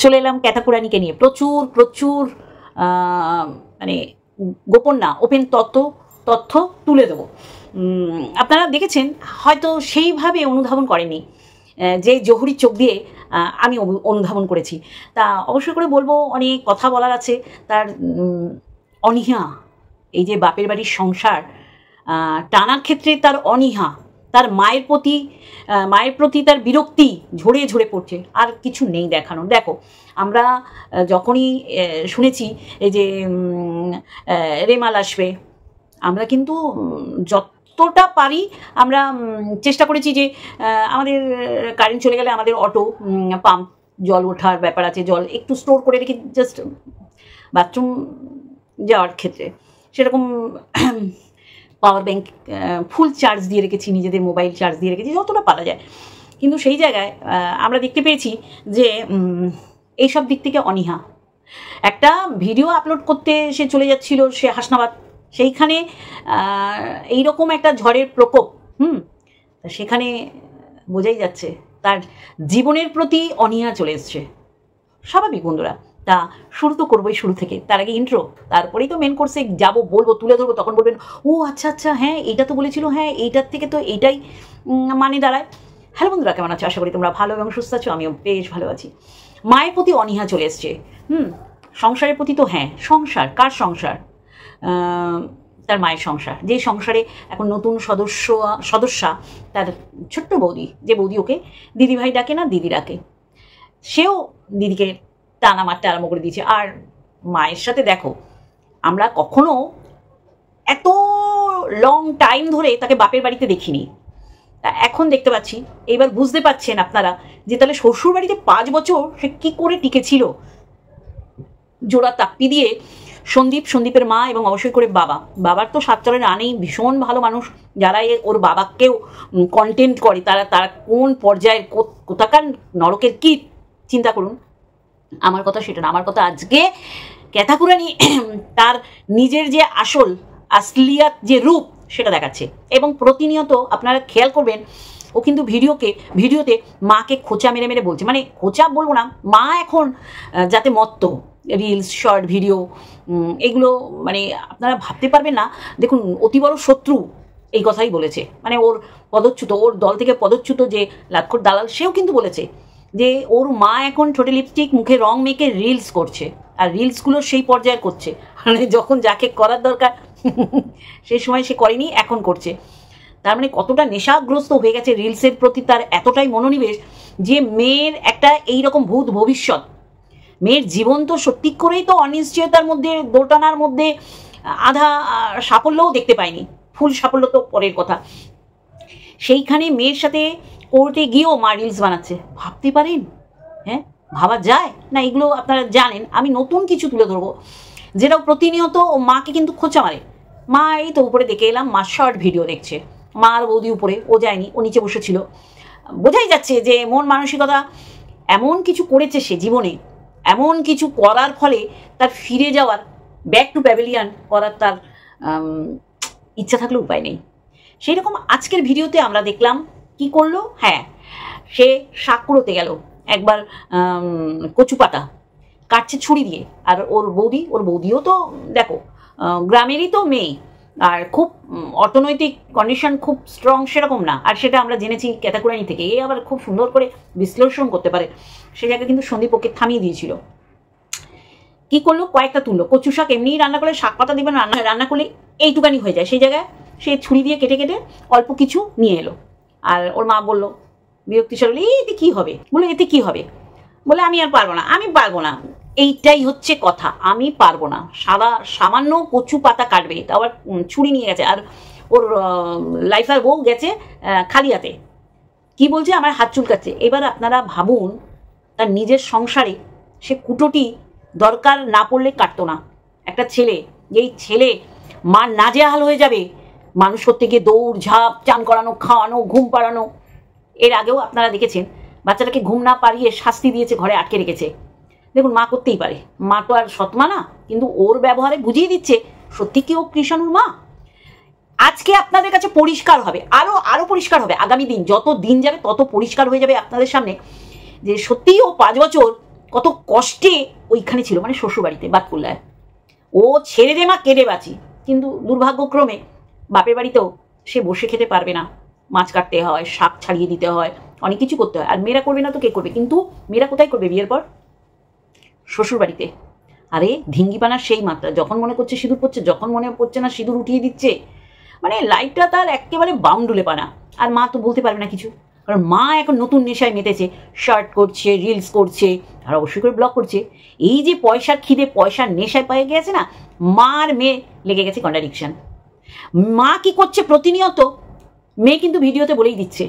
চলে এলাম ক্যাথাকুরানিকে নিয়ে প্রচুর প্রচুর মানে গোপন না ওপেন তথ্য তুলে দেবো। আপনারা দেখেছেন হয়তো সেইভাবে অনুধাবন করেনি যে জহুরির চোখ দিয়ে আমি অনুধাবন করেছি। তা অবশ্যই করে বলবো, অনেক কথা বলার আছে। তার অনীহা, এই যে বাপের বাড়ির সংসার টানার ক্ষেত্রে তার অনীহা, তার মায়ের প্রতি তার বিরক্তি ঝরে ঝরে পড়ছে, আর কিছু নেই দেখানো। দেখো, আমরা যখনই শুনেছি এই যে রেমাল আসবে, আমরা কিন্তু যতটা পারি আমরা চেষ্টা করেছি যে আমাদের কারেন্ট চলে গেলে আমাদের অটো পাম্প জল ওঠার ব্যাপার আছে, জল একটু স্টোর করে রেখে জাস্ট বাথরুম যাওয়ার ক্ষেত্রে সেরকম পাওয়ার ব্যাংক ফুল চার্জ দিয়ে রেখেছি, নিজেদের মোবাইল চার্জ দিয়ে রেখেছি যতটা পারা যায়। কিন্তু সেই জায়গায় আমরা দেখতে পেয়েছি যে এইসব দিক থেকে অনীহা। একটা ভিডিও আপলোড করতে সে চলে যাচ্ছিল সে হাসনাবাদ, সেইখানে এইরকম একটা ঝড়ের প্রকোপ, সেখানে বোঝাই যাচ্ছে তার জীবনের প্রতি অনীহা চলে এসছে। স্বাভাবিক বন্ধুরা। তা শুরু তো করবোই শুরু থেকে, তার আগে ইন্ট্রো, তারপরেই তো মেন কোর্সে যাবো, বলবো, তুলে ধরবো। তখন বলবেন ও আচ্ছা আচ্ছা, হ্যাঁ এইটা তো বলেছিল, হ্যাঁ এইটার থেকে তো এইটাই মানে দাঁড়ায়। হ্যালো বন্ধুরা, কেমন আছো? আশা করি তোমরা ভালো এবং সুস্থ আছো, আমিও বেশ ভালো আছি। মায়ের প্রতি অনীহা চলে এসছে। সংসারের প্রতি তো হ্যাঁ, সংসার কার সংসার? তার মায়ের সংসার, যে সংসারে এখন নতুন সদস্যা তার ছোট্ট বৌদি, যে বৌদি ওকে দিদিভাই ডাকে না, দিদি ডাকে, সেও দিদিকে টানা মারতে আরম্ভ করে দিয়েছে। আর মায়ের সাথে দেখো, আমরা কখনো এত লং টাইম ধরে তাকে বাপের বাড়িতে দেখিনি, এখন দেখতে পাচ্ছি। এইবার বুঝতে পারছেন আপনারা যে তাহলে শ্বশুর বাড়িতে 5 বছর সে কি করে টিকেছিল। জোড়া তাপ্পি দিয়ে সন্দীপের মা এবং অবশ্যই করে বাবার তো সাতচরের আনেই, ভীষণ ভালো মানুষ। যারা ওর বাবাকেও কন্টেন্ট করে তারা কোন পর্যায়ের কোথাকার নরকের কি চিন্তা করুন। আমার কথা সেটা না, আমার কথা আজকে ক্যাথাকুরানি তার নিজের যে আসলিয়াত যে রূপ সেটা দেখাচ্ছে। এবং প্রতিনিয়ত আপনারা খেয়াল করবেন, ও কিন্তু ভিডিওতে মাকে খোঁচা মেরে মেরে বলছে, মানে খোঁচা বলবো না, মা এখন যাতে মত্ত রিলস শর্ট ভিডিও এগুলো মানে আপনারা ভাবতে পারবেন না। দেখুন, অতি বড় শত্রু এই কথাই বলেছে, মানে ওর ওর দল থেকে পদচ্যুত যে লাক্ষর দালাল, সেও কিন্তু বলেছে যে ওর মা এখন ঠোঁটে লিপস্টিক মুখে রং মেখে রিলস করছে, আর রিলসগুলো সেই পর্যায়ের করছে, মানে যখন যাকে করার দরকার সেই সময় সে করেনি, এখন করছে। তার মানে কতটা নেশাগ্রস্ত হয়ে গেছে রিলসের প্রতি, তার এতটাই মনোনিবেশ যে মেয়ের একটা এইরকম ভূত ভবিষ্যৎ, মেয়ের জীবন তো সত্যি করেই তো অনিশ্চয়তার মধ্যে, দোটানার মধ্যে, আধা সাফল্যও দেখতে পায়নি, ফুল সাফল্য তো পরের কথা। সেইখানে মেয়ের সাথে কোর্টে গিয়েও মা রিলস বানাচ্ছে, ভাবতে পারেন? হ্যাঁ, ভাবা যায় না? এগুলো আপনারা জানেন, আমি নতুন কিছু তুলে ধরবো, যেটাও প্রতিনিয়ত ও মাকে কিন্তু খোঁচা মারে। মা এই তো উপরে দেখে এলাম, মা শর্ট ভিডিও দেখছে, মা আর বৌদি উপরে, ও যায়নি, ও নিচে বসেছিল। বোঝাই যাচ্ছে যে মন মানসিকতা এমন কিছু করেছে সে জীবনে, এমন কিছু করার ফলে তার ফিরে যাওয়ার, ব্যাক টু প্যাভিলিয়ন করার তার ইচ্ছা থাকলে উপায় নেই। সেই রকম আজকের ভিডিওতে আমরা দেখলাম কি করলো। হ্যাঁ, সে শাক কুড়োতে গেল, একবার কচু পাতা কাটছে ছুরি দিয়ে। আর ওর বৌদিও তো দেখো গ্রামেরই তো মেয়ে, আর খুব অর্থনৈতিক কন্ডিশন খুব স্ট্রং সেরকম না, আর সেটা আমরা জেনেছি ক্যাথাকুরানি থেকে। এই আবার খুব সুন্দর করে বিশ্লেষণ করতে পারে, সে জায়গায় কিন্তু সন্দীপ ওকে থামিয়ে দিয়েছিল। কি করলো, কয়েকটা তুললো কচু শাক, এমনিই রান্না করলে শাক পাতা দিবেন, রান্না করলে এইটুকানি হয়ে যায়, সেই জায়গায় সে ছুরি দিয়ে কেটে কেটে অল্প কিছু নিয়ে এলো। আর ওর মা বললো বিরক্তিস্বর, এতে কি হবে? বলে এতে কি হবে? বলে আমি আর পারবো না, এইটাই হচ্ছে কথা, আমি পারবো না। সামান্য কচু পাতা কাটবে, তা আবার ছুরি নিয়ে গেছে, আর ওর লাইফার বউ গেছে খালি হাতে। কি বলছে, আমার হাত চুলকাচ্ছে। এবার আপনারা ভাবুন, তার নিজের সংসারে সে কুটোটি দরকার না পড়লে কাটতো না। একটা ছেলে, এই ছেলে মা নাজেহাল হয়ে যাবে মানুষ করতে গিয়ে, দৌড় ঝাঁপ, চান করানো, খাওয়ানো, ঘুম পাড়ানো। এর আগেও আপনারা দেখেছেন বাচ্চাটাকে ঘুম না পাড়িয়ে শাস্তি দিয়েছে, ঘরে আটকে রেখেছে। দেখুন, মা করতেই পারে, মা তো আর সৎমা না, কিন্তু ওর ব্যবহারে বুঝিয়ে দিচ্ছে সত্যি কি ও কৃষাণুর মা। আজকে আপনাদের কাছে পরিষ্কার হবে, আরো পরিষ্কার হবে আগামী দিন, যত দিন যাবে তত পরিষ্কার হয়ে যাবে আপনাদের সামনে যে সত্যিই ও 5 বছর কত কষ্টে ওইখানে ছিল, মানে শ্বশুরবাড়িতে বাতকুল্লায়। ও ছেড়ে দে মা, কেঁদে বাঁচি। কিন্তু দুর্ভাগ্যক্রমে বাপের বাড়িতেও সে বসে খেতে পারবে না, মাছ কাটতে হয়, শাক ছাড়িয়ে দিতে হয়, অনেক কিছু করতে হয়। আর মেয়েরা করবে না তো কে করবে? কিন্তু মেয়েরা কোথায় করবে বিয়ের পর? শ্বশুরবাড়িতে। আরে ধিঙ্গিপানার সেই মাত্রা, যখন মনে করছে সিঁদুর পড়ছে, যখন মনে পড়ছে না সিঁদুর উঠিয়ে দিচ্ছে। মানে লাইফটা তার একেবারে বাউন্ডুলে পানা। আর মা তো বলতে পারবে না কিছু, কারণ মা এখন নতুন নেশায় মেতেছে, শার্ট করছে, রিলস করছে, আর অবশ্যই করে ব্লগ করছে। এই যে পয়সার খিদে, পয়সার নেশায় পেয়ে গেছে না, মার মেয়ে লেগে গেছে কন্ট্রাডিকশন। মা কি করছে প্রতিনিয়ত, মেয়ে কিন্তু ভিডিওতে বলেই দিচ্ছে।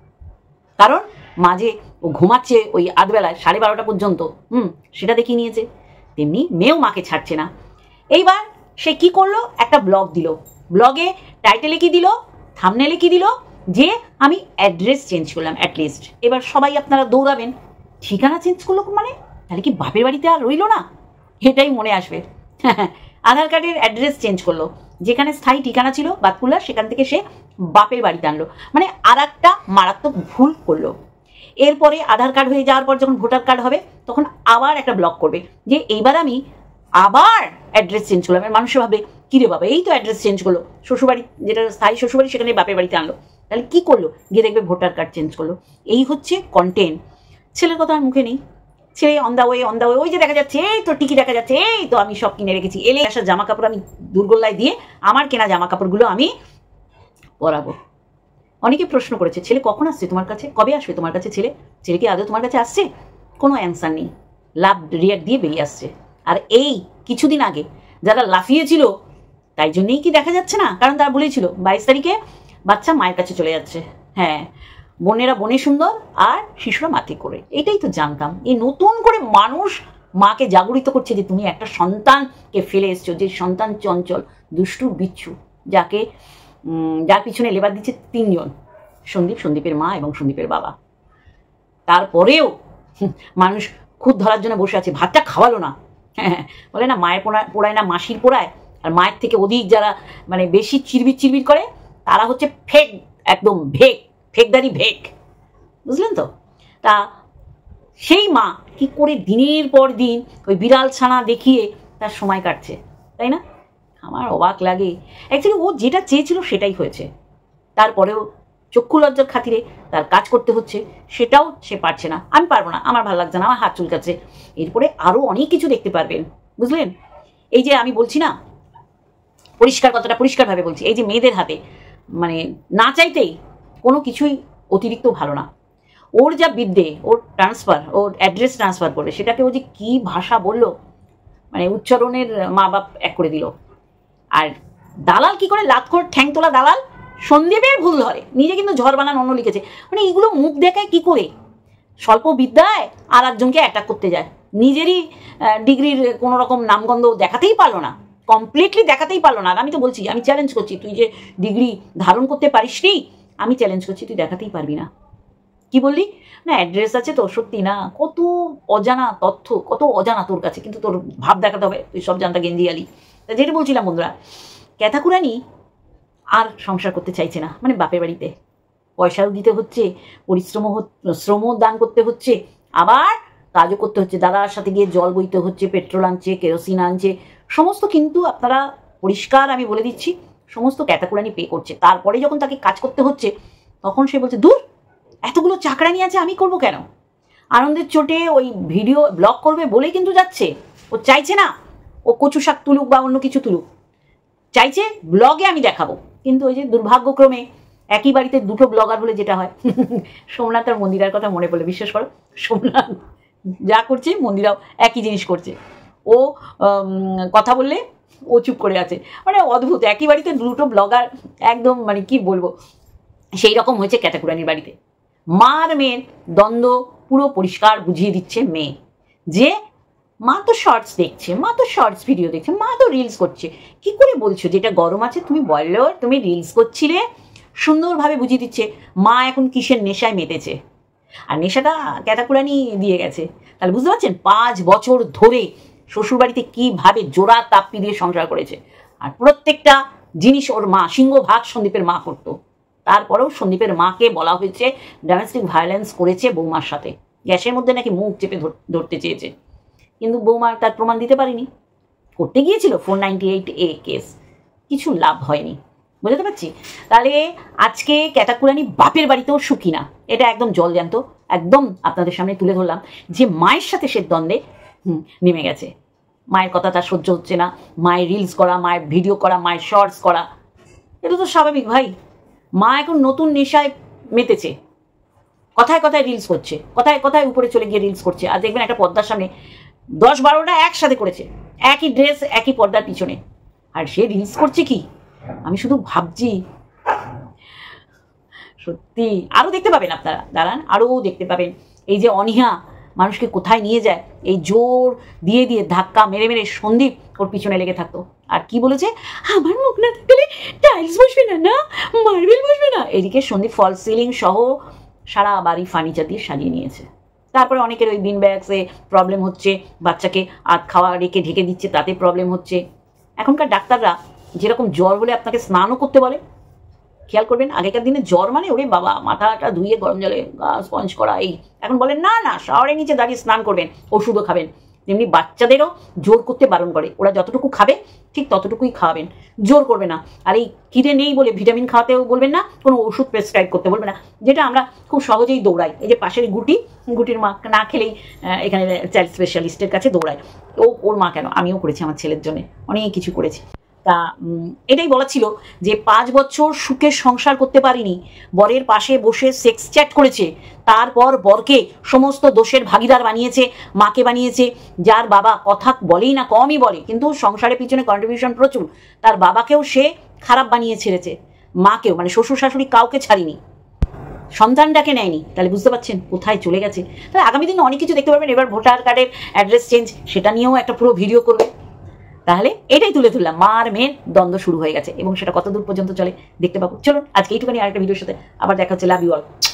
কারণ মা যে ও ঘুমাচ্ছে ওই আধবেলায় 12:30 পর্যন্ত, সেটা দেখিয়ে নিয়েছে। তেমনি মেয়েও মাকে ছাড়ছে না। এইবার সে কি করলো, একটা ব্লগ দিল। ব্লগে টাইটেলে কি দিল, থাম্বনেলে কি দিল, যে আমি অ্যাড্রেস চেঞ্জ করলাম অ্যাটলিস্ট। এবার সবাই আপনারা দৌড়াবেন, ঠিকানা চেঞ্জ করলো মানে? তাহলে কি বাপের বাড়িতে আর রইল না? এটাই মনে আসবে। আধার কার্ডের অ্যাড্রেস চেঞ্জ করলো, যেখানে স্থায়ী ঠিকানা ছিল বাতকুল্লা, সেখান থেকে সে বাপের বাড়িতে আনলো, মানে আর একটা মারাত্মক ভুল করলো। এরপরে আধার কার্ড হয়ে যাওয়ার পর যখন ভোটার কার্ড হবে, তখন আবার একটা ব্লগ করবে যে এইবার আমি আবার অ্যাড্রেস চেঞ্জ করলাম। মানুষে ভাবে কিরে বাবা, এই তো অ্যাড্রেস চেঞ্জ করলো, শ্বশুরবাড়ি যেটা স্থায়ী শ্বশুরবাড়ি সেখানে বাপের বাড়িতে আনলো। তাহলে কি করলো? গিয়ে দেখবে ভোটার কার্ড চেঞ্জ করলো। এই হচ্ছে কন্টেন্ট। ছেলের কথা আর মুখে নেই। ছেলে অন দা ওয়ে, ওই যে দেখা যাচ্ছে, এই তো টিকি দেখা যাচ্ছে, এই তো আমি সব কিনে রেখেছি, এলে আসা জামা কাপড় আমি দুর্গোল্লায় দিয়ে আমার কেনা জামা কাপড়গুলো আমি পরাবো। অনেকে প্রশ্ন করেছে, ছেলে কখন আসছে তোমার কাছে, কবে আসবে তোমার কাছে ছেলে? ছেলে কি আদৌ তোমার কাছে আসছে? কোনো অ্যান্সার নেই, লাভ রিয়াক্ট দিয়ে বেরিয়ে আসছে। আর এই কিছুদিন আগে যারা লাফিয়েছিল, তাই জন্যই কি দেখা যাচ্ছে না? কারণ তারা বলেছিল 22 তারিখে বাচ্চা মায়ের কাছে চলে যাচ্ছে। হ্যাঁ, বোনেরা বনে সুন্দর আর শিশুরা মাথে করে, এটাই তো জানতাম। এই নতুন করে মানুষ মাকে জাগরিত করছে যে তুমি একটা সন্তানকে ফেলে এসছো, যে সন্তান চঞ্চল, দুষ্টু, বিচ্ছু, যার পিছনে লেবার দিচ্ছে 3 জন, সন্দীপের মা এবং সন্দীপের বাবা। তারপরেও মানুষ খুদ ধরার জন্য বসে আছে, ভাতটা খাওয়ালো না। হ্যাঁ, বলে না মায়ের পোড়ায় না মাসির পোড়ায়। আর মায়ের থেকে অধিক যারা মানে বেশি চিরবির করে, তারা হচ্ছে ফেক, একদম ফেকদারি ভেক, বুঝলেন তো? তা সেই মা কি করে দিনের পর দিন ওই বিড়াল ছানা দেখিয়ে তার সময় কাটছে, তাই না? আমার অবাক লাগে। অ্যাকচুয়ালি ও যেটা চেয়েছিল সেটাই হয়েছে, তারপরেও চক্ষু লজ্জার খাতিরে তার কাজ করতে হচ্ছে, সেটাও সে পারছে না। আমি পারবো না, আমার ভালো লাগছে না, আমার হাত চুলকাচ্ছে। এরপরে আরও অনেক কিছু দেখতে পারবেন, বুঝলেন? এই যে আমি বলছি না, কতটা পরিষ্কারভাবে বলছি, এই যে মেয়েদের হাতে মানে না চাইতেই কোনো কিছুই অতিরিক্ত ভালো না। ওর যা বিদ্যে, ওর অ্যাড্রেস ট্রান্সফার করবে, সেটাকে ও যে কী ভাষা বললো, মানে উচ্চারণের মা বাপ এক করে দিল। আর দালাল কি করে, লাতখোর ঠ্যাংতোলা দালাল সন্দীপের ভুল ধরে, নিজে কিন্তু ঝড় বানান অন্য লিখেছে। মানে এগুলো মুখ দেখায় কি করে? স্বল্প বিদ্যায় আর একজনকে অ্যাটাক করতে যায়, নিজেরই ডিগ্রির কোনো রকম নামগন্ধ দেখাতেই পারলো না, কমপ্লিটলি দেখাতেই পারলো না। আর আমি তো বলছি, আমি চ্যালেঞ্জ করছি, তুই যে ডিগ্রি ধারণ করতে পারিস নি, আমি চ্যালেঞ্জ করছি, তুই দেখাতেই পারবি না। কি বললি না অ্যাড্রেস আছে তো? সত্যি না, কত অজানা তথ্য, কত অজানা তোর কাছে, কিন্তু তোর ভাব দেখাতে হবে, তুই সব জানতা গেঞ্জিয়ালি। তা যেটা বলছিলাম বন্ধুরা, ক্যাথাকুরানি আর সংসার করতে চাইছে না, মানে বাপের বাড়িতে পয়সাও দিতে হচ্ছে, শ্রমও দান করতে হচ্ছে, আবার কাজও করতে হচ্ছে, দাদার সাথে গিয়ে জল বইতে হচ্ছে, পেট্রোল আনছে, কেরোসিন আনছে, সমস্ত কিন্তু আপনারা পরিষ্কার আমি বলে দিচ্ছি, সমস্ত ক্যাথাকুরানি পে করছে। তারপরে যখন তাকে কাজ করতে হচ্ছে, তখন সে বলছে দূর, এতগুলো চাকরানি আছে, আমি করব কেন? আনন্দের চোটে ওই ভিডিও ব্লগ করবে বলে কিন্তু যাচ্ছে। ও চাইছে না ও কচু শাক তুলুক বা অন্য কিছু তুলুক, চাইছে ব্লগে আমি দেখাবো। কিন্তু ওই যে দুর্ভাগ্যক্রমে একই বাড়িতে দুটো ব্লগার হলে যেটা হয়, সোমনাথ আর মন্দিরার কথা মনে পড়লে, বিশ্বাস করো, সোমনাথ যা করছে মন্দিরাও একই জিনিস করছে। ও কথা বললে ও চুপ করে আছে, মানে অদ্ভুত। একই বাড়িতে দুটো ব্লগার, একদম মানে কি বলবো, সেই রকম হয়েছে ক্যাথাকুরানির বাড়িতে। মার মেয়ের দ্বন্দ্ব পুরো পরিষ্কার বুঝিয়ে দিচ্ছে মেয়ে, যে মা তো শর্টস দেখছে, মা তো শর্টস ভিডিও দেখছে, মা তো রিলস করছে। কি করে বলছো যেটা গরম আছে তুমি বললেও তুমি রিলস করছিলে? সুন্দরভাবে বুঝিয়ে দিচ্ছে মা এখন কিসের নেশায় মেতেছে, আর নেশাটা ক্যাথাকুরানি দিয়ে গেছে। তাহলে বুঝতে পারছেন 5 বছর ধরে শ্বশুরবাড়িতে কীভাবে জোড়া তাপ্পি দিয়ে সংসার করেছে, আর প্রত্যেকটা জিনিস ওর মা সিংহভাগ সন্দীপের মা করতো। তারপরেও সন্দীপের মাকে বলা হয়েছে ডোমেস্টিক ভায়োলেন্স করেছে বৌমার সাথে। গ্যাসের মধ্যে নাকি মুখ চেপে ধরতে চেয়েছে, কিন্তু বৌমা তার প্রমাণ দিতে পারেনি। করতে গিয়েছিল 498A কেস, কিছু লাভ হয়নি। বুঝতে পারছি। তাহলে আজকে ক্যাটাকুরানি বাপের বাড়িতেও সুখী না, এটা একদম জলজ্যান্ত একদম আপনাদের সামনে তুলে ধরলাম যে মায়ের সাথে সে দ্বন্দ্বে নেমে গেছে। মায়ের কথা তার সহ্য হচ্ছে না, মায়ের রিলস করা, মায়ের ভিডিও করা, মায়ের শর্টস করা, এটা তো স্বাভাবিক ভাই। মা এখন নতুন নেশায় মেতেছে, কথায় কথায় রিলস করছে, কথায় কথায় উপরে চলে গিয়ে রিলস করছে। আর দেখবেন একটা পর্দার সামনে 10-12টা একসাথে করেছে, একই ড্রেস একই পর্দার পিছনে, আর সে রিলস করছে কি। আমি শুধু ভাবছি সত্যি আরও দেখতে পাবেন আপনারা, দাঁড়ান আরও দেখতে পাবেন। এই যে অনীহা মানুষকে কোথায় নিয়ে যায়, এই জোর দিয়ে দিয়ে ধাক্কা মেরে মেরে সন্দীপ ওর পিছনে লেগে থাকতো। আর কি বলেছে, আমার মুখ না থাকলে টাইলস বসবে না, না মার্বেল বসবে না। এদিকে সন্দীপ ফল সিলিং সহ সারা বাড়ি ফার্নিচার দিয়ে সাজিয়ে নিয়েছে। তারপরে অনেকের ওই বিন ব্যাগসে প্রবলেম হচ্ছে, বাচ্চাকে আধ খাওয়া রেখে ঢেকে দিচ্ছে, তাতে প্রবলেম হচ্ছে। এখনকার ডাক্তাররা যেরকম জ্বর হলে আপনাকে স্নানও করতে বলে, খেয়াল করবেন। আগেকার দিনে জ্বর মানে ওরে বাবা মাথাটা ধুয়ে গরম জলে স্পঞ্জ করা, এই এখন বলেন না না শাওয়ারের নিচে দাঁড়িয়ে স্নান করবেন, ওষুধও খাবেন। তেমনি বাচ্চাদেরও জোর করতে বারণ করে, ওরা যতটুকু খাবে ঠিক ততটুকুই খাওয়াবেন, জোর করবে না। আর এই খিদে নেই বলে ভিটামিন খাওয়াতেও বলবেন না, কোনো ওষুধ প্রেসক্রাইব করতে বলবে না, যেটা আমরা খুব সহজেই দৌড়াই। এই যে পাশের গুটির মা না খেলেই এখানে চাইল্ড স্পেশালিস্টের কাছে দৌড়ায়। ওর মা কেন, আমিও করেছি আমার ছেলের জন্য, অনেক কিছু করেছি। তা এটাই বলা ছিল যে 5 বছর সুখের সংসার করতে পারিনি, বরের পাশে বসে সেক্স চ্যাট করেছে, তারপর বরকে সমস্ত দোষের ভাগিদার বানিয়েছে, মাকে বানিয়েছে, যার বাবা কথা বলেই না, কমই বলে, কিন্তু সংসারের পিছনে কন্ট্রিবিউশন প্রচুর। তার বাবাকেও সে খারাপ বানিয়ে ছেড়েছে, মাকেও, মানে শ্বশুর শাশুড়ি কাউকে ছাড়িনি, সন্তানটাকে নেয়নি। তাহলে বুঝতে পারছেন কোথায় চলে গেছে। তাহলে আগামী দিনে অনেক কিছু দেখতে পারবেন। এবার ভোটার কার্ডের অ্যাড্রেস চেঞ্জ, সেটা নিয়েও একটা পুরো ভিডিও করবে। তাহলে এটাই তুলে ধরলাম, মার মেয়ের দ্বন্দ্ব শুরু হয়ে গেছে এবং সেটা কতদূর পর্যন্ত চলে দেখতে পাবো। চলুন আজকে এইটুখানি, আরেকটা ভিডিওর সাথে আবার দেখা হচ্ছে। Love you all.